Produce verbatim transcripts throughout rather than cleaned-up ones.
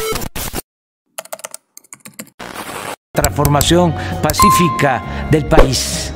Transformación pacífica del país.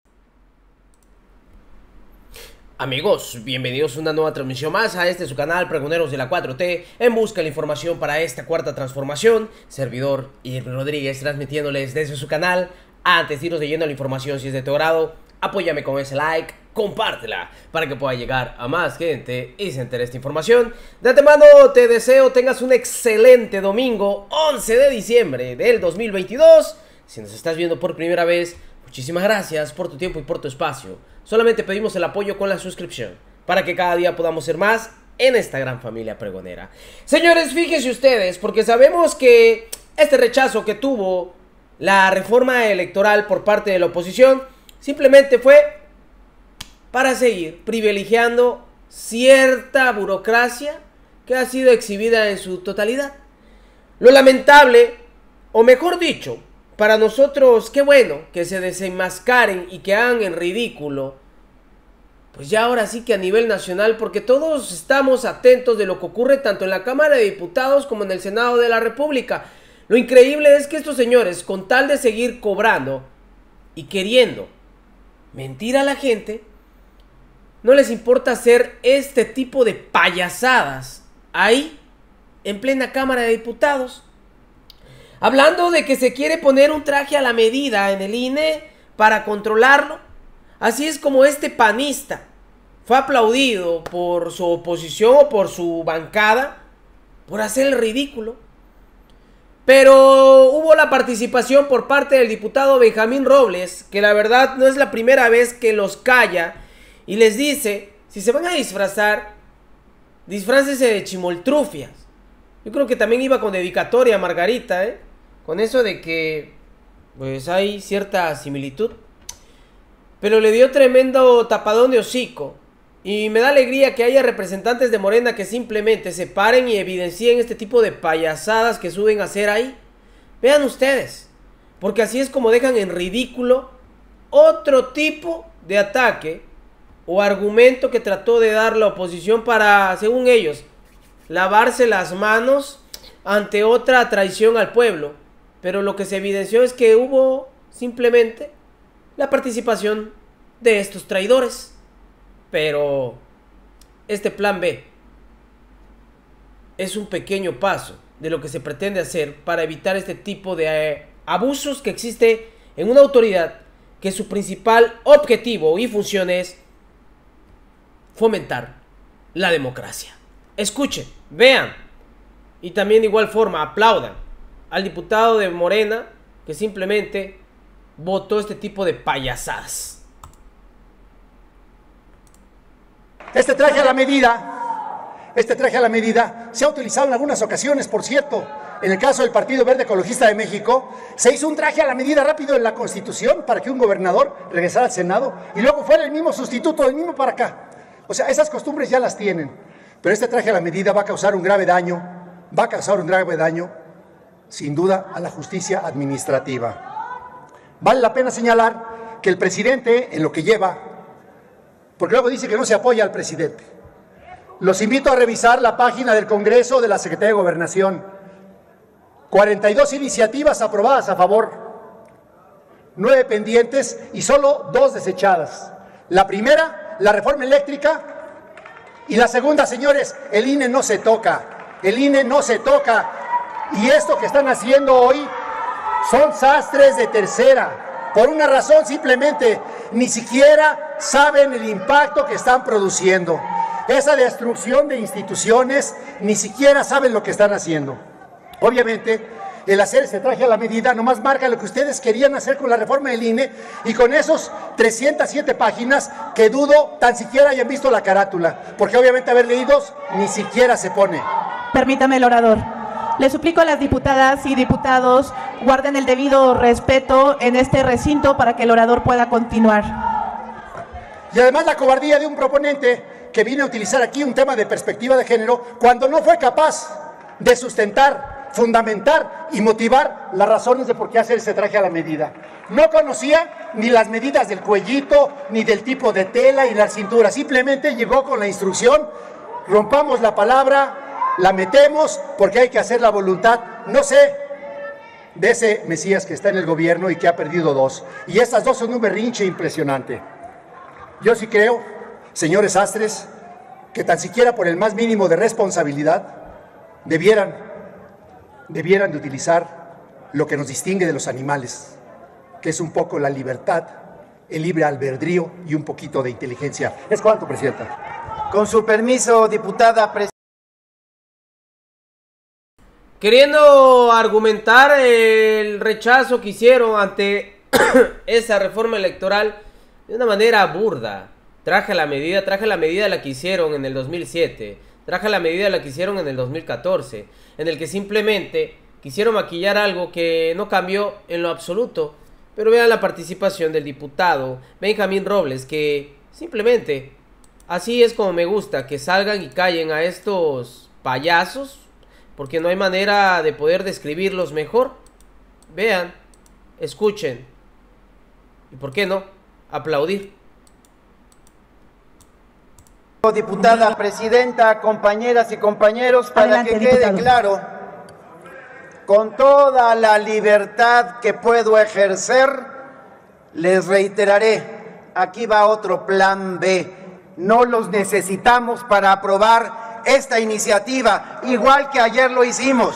Amigos, bienvenidos a una nueva transmisión más a este su canal Pregoneros de la cuatro T, en busca de la información para esta cuarta transformación. Servidor Irving Rodríguez transmitiéndoles desde su canal. Antes de irnos de lleno a la información, si es de tu agrado, apóyame con ese like, compártela para que pueda llegar a más gente y se entere esta información. De antemano te deseo tengas un excelente domingo once de diciembre del dos mil veintidós. Si nos estás viendo por primera vez, muchísimas gracias por tu tiempo y por tu espacio. Solamente pedimos el apoyo con la suscripción para que cada día podamos ser más en esta gran familia pregonera. Señores, fíjense ustedes, porque sabemos que este rechazo que tuvo la reforma electoral por parte de la oposición simplemente fue para seguir privilegiando cierta burocracia que ha sido exhibida en su totalidad. Lo lamentable, o mejor dicho, para nosotros, qué bueno que se desenmascaren y que hagan en ridículo, pues ya ahora sí que a nivel nacional, porque todos estamos atentos de lo que ocurre tanto en la Cámara de Diputados como en el Senado de la República. Lo increíble es que estos señores, con tal de seguir cobrando y queriendo mentir a la gente, no les importa hacer este tipo de payasadas ahí, en plena Cámara de Diputados. Hablando de que se quiere poner un traje a la medida en el I N E para controlarlo. Así es como este panista fue aplaudido por su oposición o por su bancada por hacer el ridículo. Pero hubo la participación por parte del diputado Benjamín Robles, que la verdad no es la primera vez que los calla y les dice, si se van a disfrazar, disfrácense de chimoltrufias. Yo creo que también iba con dedicatoria a Margarita, ¿eh? Con eso de que pues hay cierta similitud. Pero le dio tremendo tapadón de hocico. Y me da alegría que haya representantes de Morena que simplemente se paren y evidencien este tipo de payasadas que suben a hacer ahí. Vean ustedes, porque así es como dejan en ridículo otro tipo de ataque o argumento que trató de dar la oposición para, según ellos, lavarse las manos ante otra traición al pueblo. Pero lo que se evidenció es que hubo simplemente la participación de estos traidores. Pero este plan B es un pequeño paso de lo que se pretende hacer para evitar este tipo de eh, abusos que existe en una autoridad que su principal objetivo y función es fomentar la democracia. Escuchen, vean y también de igual forma aplaudan al diputado de Morena que simplemente votó este tipo de payasadas. Este traje a la medida, este traje a la medida se ha utilizado en algunas ocasiones, por cierto. En el caso del Partido Verde Ecologista de México, se hizo un traje a la medida rápido en la Constitución para que un gobernador regresara al Senado y luego fuera el mismo sustituto, del mismo para acá. O sea, esas costumbres ya las tienen. Pero este traje a la medida va a causar un grave daño, va a causar un grave daño, sin duda, a la justicia administrativa. Vale la pena señalar que el presidente, en lo que lleva, porque luego dice que no se apoya al presidente. Los invito a revisar la página del Congreso de la Secretaría de Gobernación. cuarenta y dos iniciativas aprobadas a favor, nueve pendientes y solo dos desechadas. La primera, la reforma eléctrica, y la segunda, señores, el I N E no se toca. El I N E no se toca. Y esto que están haciendo hoy son sastres de tercera. Por una razón, simplemente, ni siquiera saben el impacto que están produciendo. Esa destrucción de instituciones, ni siquiera saben lo que están haciendo. Obviamente, el hacer ese traje a la medida nomás marca lo que ustedes querían hacer con la reforma del I N E y con esos trescientas siete páginas que dudo tan siquiera hayan visto la carátula, porque obviamente haber leídos ni siquiera se pone. Permítame el orador. Le suplico a las diputadas y diputados guarden el debido respeto en este recinto para que el orador pueda continuar. Y además la cobardía de un proponente que viene a utilizar aquí un tema de perspectiva de género cuando no fue capaz de sustentar, fundamentar y motivar las razones de por qué hacer ese traje a la medida. No conocía ni las medidas del cuellito, ni del tipo de tela y la cintura. Simplemente llegó con la instrucción, rompamos la palabra, la metemos porque hay que hacer la voluntad, no sé, de ese Mesías que está en el gobierno y que ha perdido dos. Y estas dos son un berrinche impresionante. Yo sí creo, señores astres, que tan siquiera por el más mínimo de responsabilidad debieran, debieran de utilizar lo que nos distingue de los animales, que es un poco la libertad, el libre albedrío y un poquito de inteligencia. ¿Es cuánto, Presidenta? Con su permiso, diputada presidenta. Queriendo argumentar el rechazo que hicieron ante esa reforma electoral de una manera burda. Traje la medida, traje la medida la que hicieron en el dos mil siete, traje la medida la que hicieron en el dos mil catorce, en el que simplemente quisieron maquillar algo que no cambió en lo absoluto. Pero vean la participación del diputado Benjamín Robles, que simplemente así es como me gusta, que salgan y callen a estos payasos, porque no hay manera de poder describirlos mejor. Vean, escuchen y, ¿por qué no?, aplaudir. Diputada presidenta, compañeras y compañeros, para Adelante, que quede diputado. claro, con toda la libertad que puedo ejercer, les reiteraré, aquí va otro plan B. No los necesitamos para aprobar esta iniciativa, igual que ayer lo hicimos.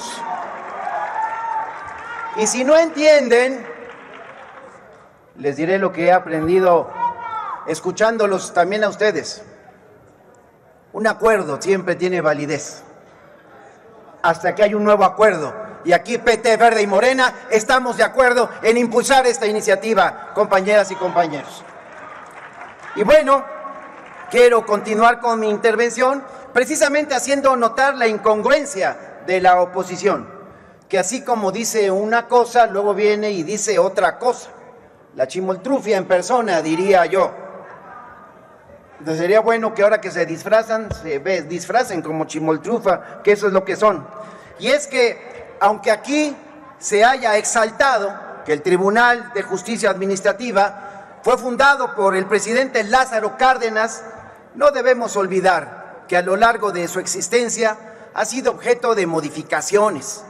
Y si no entienden, les diré lo que he aprendido escuchándolos también a ustedes. Un acuerdo siempre tiene validez, hasta que hay un nuevo acuerdo. Y aquí P T, Verde y Morena estamos de acuerdo en impulsar esta iniciativa, compañeras y compañeros. Y bueno, quiero continuar con mi intervención precisamente haciendo notar la incongruencia de la oposición, que así como dice una cosa, luego viene y dice otra cosa. La chimoltrufia en persona, diría yo. Entonces sería bueno que ahora que se disfrazan, se ve, disfracen como chimoltrufa, que eso es lo que son. Y es que, aunque aquí se haya exaltado que el Tribunal de Justicia Administrativa fue fundado por el presidente Lázaro Cárdenas, no debemos olvidar que a lo largo de su existencia ha sido objeto de modificaciones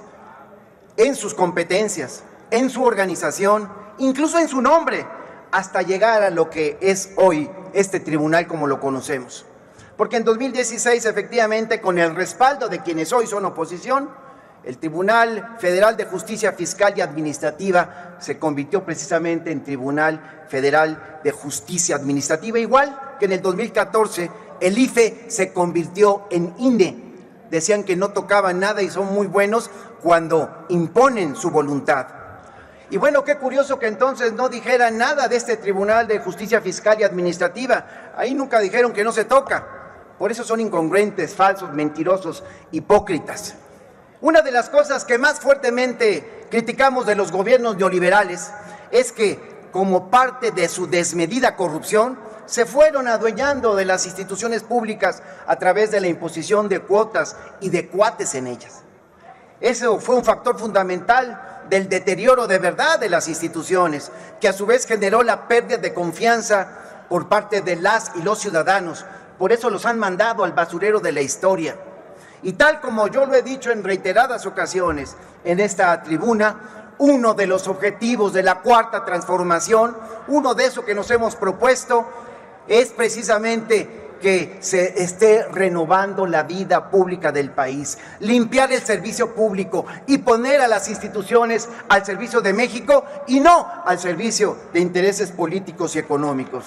en sus competencias, en su organización, incluso en su nombre, hasta llegar a lo que es hoy este tribunal como lo conocemos. Porque en dos mil dieciséis, efectivamente, con el respaldo de quienes hoy son oposición, el Tribunal Federal de Justicia Fiscal y Administrativa se convirtió precisamente en Tribunal Federal de Justicia Administrativa, igual que en el dos mil catorce el I F E se convirtió en I N E. Decían que no tocaban nada y son muy buenos cuando imponen su voluntad. Y bueno, qué curioso que entonces no dijeran nada de este Tribunal de Justicia Fiscal y Administrativa. Ahí nunca dijeron que no se toca. Por eso son incongruentes, falsos, mentirosos, hipócritas. Una de las cosas que más fuertemente criticamos de los gobiernos neoliberales es que, como parte de su desmedida corrupción, se fueron adueñando de las instituciones públicas a través de la imposición de cuotas y de cuates en ellas. Eso fue un factor fundamental del deterioro de verdad de las instituciones, que a su vez generó la pérdida de confianza por parte de las y los ciudadanos. Por eso los han mandado al basurero de la historia. Y tal como yo lo he dicho en reiteradas ocasiones en esta tribuna, uno de los objetivos de la Cuarta Transformación, uno de esos que nos hemos propuesto, es precisamente que se esté renovando la vida pública del país, limpiar el servicio público y poner a las instituciones al servicio de México y no al servicio de intereses políticos y económicos.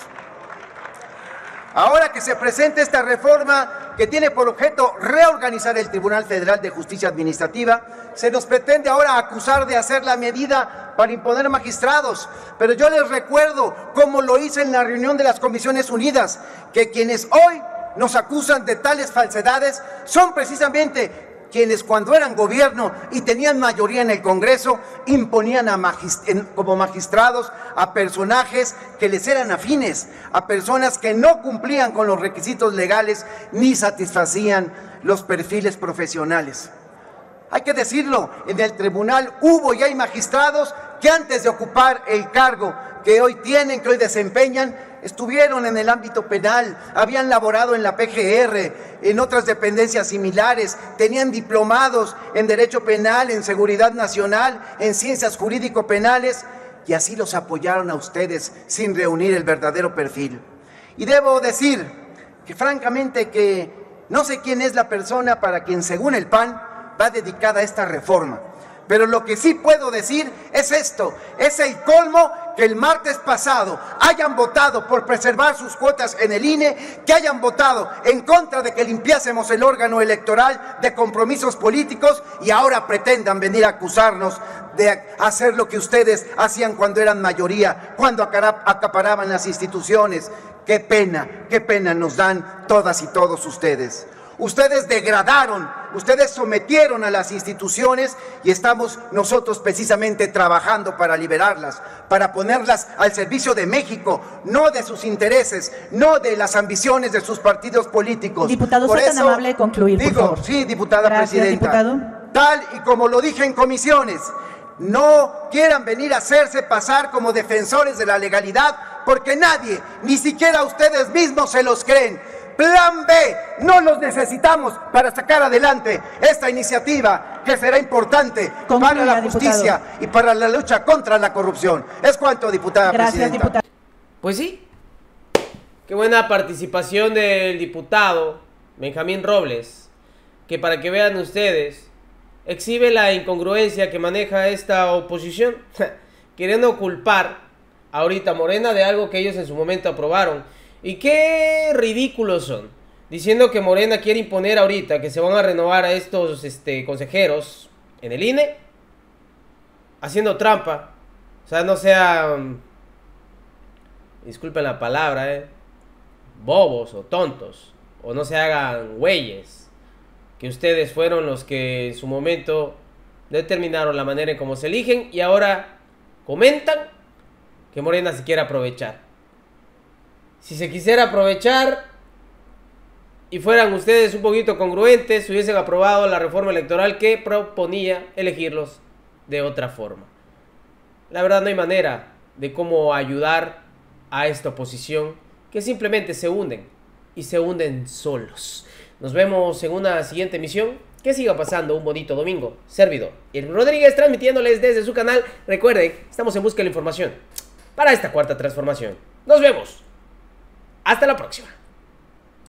Ahora que se presenta esta reforma que tiene por objeto reorganizar el Tribunal Federal de Justicia Administrativa, se nos pretende ahora acusar de hacer la medida para imponer magistrados. Pero yo les recuerdo, como lo hice en la reunión de las Comisiones Unidas, que quienes hoy nos acusan de tales falsedades son precisamente quienes cuando eran gobierno y tenían mayoría en el Congreso, imponían a magist- como magistrados a personajes que les eran afines, a personas que no cumplían con los requisitos legales ni satisfacían los perfiles profesionales. Hay que decirlo, en el tribunal hubo y hay magistrados que antes de ocupar el cargo que hoy tienen, que hoy desempeñan, estuvieron en el ámbito penal, habían laborado en la P G R, en otras dependencias similares, tenían diplomados en Derecho Penal, en Seguridad Nacional, en Ciencias Jurídico-Penales, y así los apoyaron a ustedes sin reunir el verdadero perfil. Y debo decir que francamente que no sé quién es la persona para quien, según el P A N, va dedicada a esta reforma. Pero lo que sí puedo decir es esto, es el colmo que el martes pasado hayan votado por preservar sus cuotas en el I N E, que hayan votado en contra de que limpiásemos el órgano electoral de compromisos políticos y ahora pretendan venir a acusarnos de hacer lo que ustedes hacían cuando eran mayoría, cuando acaparaban las instituciones. Qué pena, qué pena nos dan todas y todos ustedes. Ustedes degradaron, ustedes sometieron a las instituciones y estamos nosotros precisamente trabajando para liberarlas, para ponerlas al servicio de México, no de sus intereses, no de las ambiciones de sus partidos políticos. Diputado, Por sea tan eso, amable de concluir, por digo, favor. sí, diputada Gracias, presidenta. diputado. Tal y como lo dije en comisiones, no quieran venir a hacerse pasar como defensores de la legalidad, porque nadie, ni siquiera ustedes mismos se los creen. Plan B, no los necesitamos para sacar adelante esta iniciativa que será importante Concluya, para la justicia, diputado, y para la lucha contra la corrupción. Es cuanto, diputada Gracias, presidenta. Diputado. Pues sí, qué buena participación del diputado Benjamín Robles, que para que vean ustedes, exhibe la incongruencia que maneja esta oposición, queriendo culpar ahorita a Morena de algo que ellos en su momento aprobaron. Y qué ridículos son, diciendo que Morena quiere imponer ahorita que se van a renovar a estos este, consejeros en el I N E, haciendo trampa. O sea, no sean, disculpen la palabra, eh, bobos o tontos, o no se hagan güeyes, que ustedes fueron los que en su momento determinaron la manera en cómo se eligen y ahora comentan que Morena se quiere aprovechar. Si se quisiera aprovechar y fueran ustedes un poquito congruentes, hubiesen aprobado la reforma electoral que proponía elegirlos de otra forma. La verdad no hay manera de cómo ayudar a esta oposición, que simplemente se hunden y se hunden solos. Nos vemos en una siguiente emisión. Que siga pasando un bonito domingo. Servidor Irving Rodríguez, transmitiéndoles desde su canal. Recuerden, estamos en busca de la información para esta cuarta transformación. Nos vemos. Hasta la próxima.